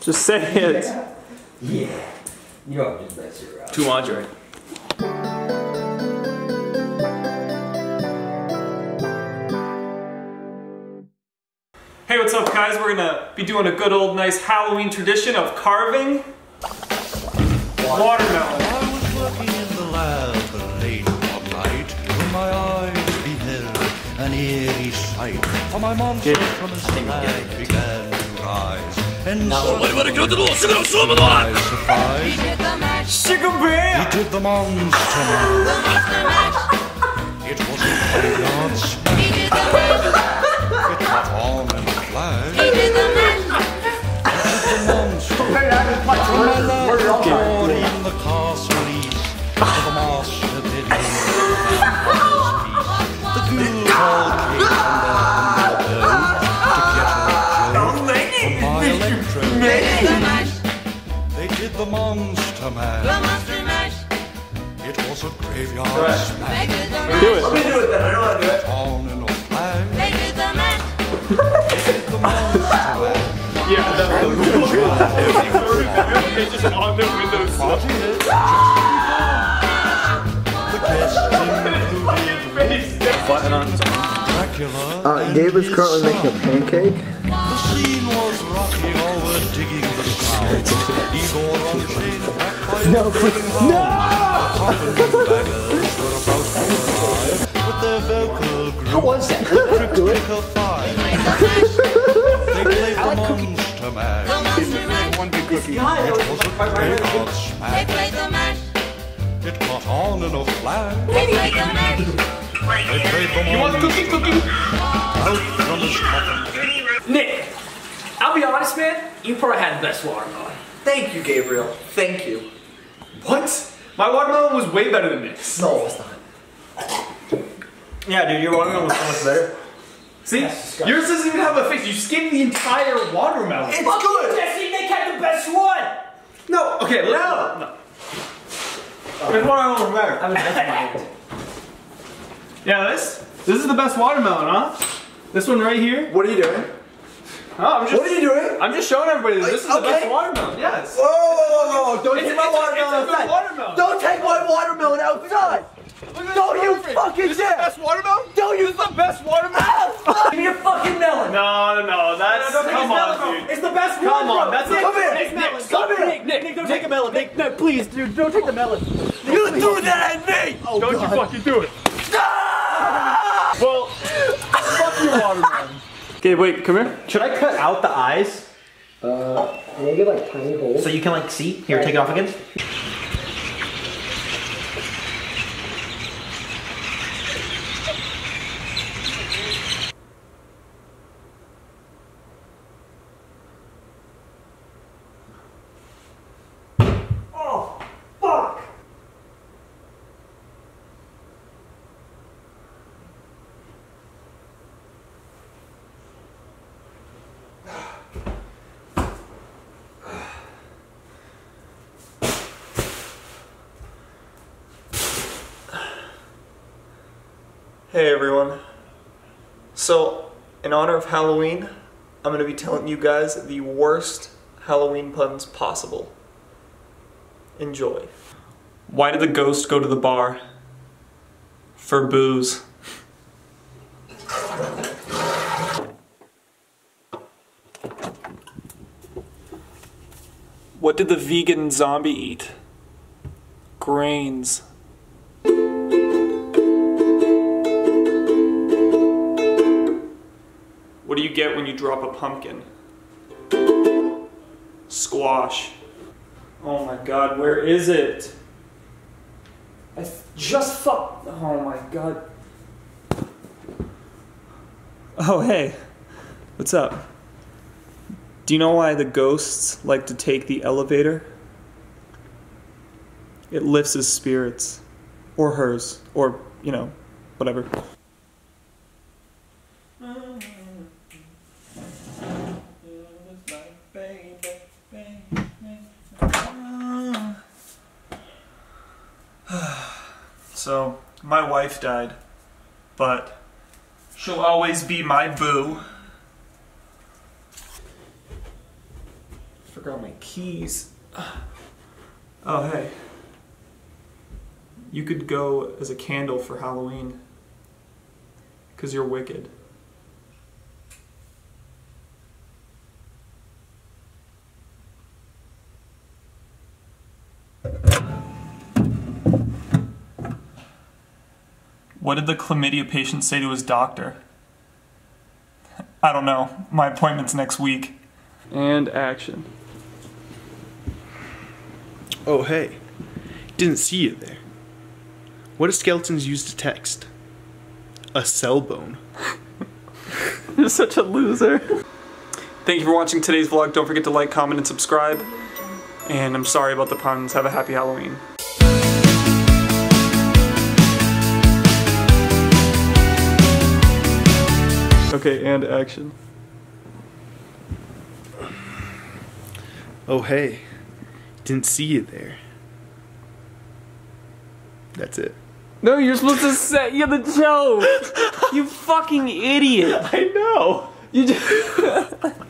Just say it. Yeah. You know I'm just messing around. To Andre. Hey, what's up guys? We're gonna be doing a good old nice Halloween tradition of carving watermelon. I was working in the lab late one night when my eyes beheld an eerie sight. For my monster from his slab began to rise. And suddenly, to my surprise, Sugar Bear! he did the monster mash. It was a graveyard smash. It caught on in a flash. He did the monster from my laboratory in the castle east. The master did me the ghouls all came from their to get a joke from my electro. They did the monster mash. It was a graveyard smash. Do it. Let me do it then, I don't want to do it. On in a flash. They did the mash. They did the monster mash. Yeah, that's They just on the windowsill. The guests included Button on. Dracula. Gabe is currently making a pancake. The scene was rocky, all were digging the ground. Igor on chain, backed by no, baggers were about to arrive with their vocal group. How was that? Do it. They played the monster mash. One big cookie. It was a graveyard They smash. played the mash. It caught on in a flash. They played the mash. They played the You want the monster cookie? out from his coffin. Nick, I'll be honest, man. You probably had the best watermelon. Thank you, Gabriel. Thank you. What? My watermelon was way better than Nick's. No, it's not. Yeah, dude, your watermelon was so much better. See? Yours doesn't even have a face. You skimmed the entire watermelon. It's good. Jesse, Nick had the best one. No, okay, no. Which watermelon was better? I was best one. Yeah, this is the best watermelon, huh? This one right here. What are you doing? Oh, I'm just. What are you doing? I'm just showing everybody that this is the Okay. best watermelon. Yes. Whoa! Don't It's take a- my it's a- watermelon it's a good outside. watermelon. Don't take my watermelon outside. Don't you fucking This is the dare. best watermelon? Don't you This is the best watermelon? Give me your fucking melon. No, that's come on, dude. It's the best one. Come on, bro. that's Nick, it. Come here. Nick, melon. Come here. Nick, don't take the melon. Nick, no, please, dude, don't take the melon. You do that at me. Oh, Don't you fucking do it. Well, fuck your watermelon. Okay, wait, come here. Should I cut out the eyes Maybe like tiny holes. so you can like see? Here, take it off again. Oh, fuck. Hey everyone. So, in honor of Halloween, I'm going to be telling you guys the worst Halloween puns possible. Enjoy. Why did the ghost go to the bar? For booze. What did the vegan zombie eat? Grains. What do you get when you drop a pumpkin? Squash. Oh my god, where is it? I just thought. Oh my god. Oh hey, what's up? Do you know why the ghosts like to take the elevator? It lifts his spirits. Or hers. Or, you know, whatever. So, my wife died, but she'll always be my boo. forgot my keys. Oh, hey. You could go as a candle for Halloween. 'Cause you're wicked. What did the chlamydia patient say to his doctor? I don't know. My appointment's next week. And action. Oh, hey. Didn't see you there. What do skeletons use to text? A cell bone. You're such a loser. Thank you for watching today's vlog. Don't forget to like, comment, and subscribe. And I'm sorry about the puns. Have a happy Halloween. Okay, and action. Oh, hey. Didn't see you there. That's it. No, you're supposed to say you're the joke. You fucking idiot. I know. You just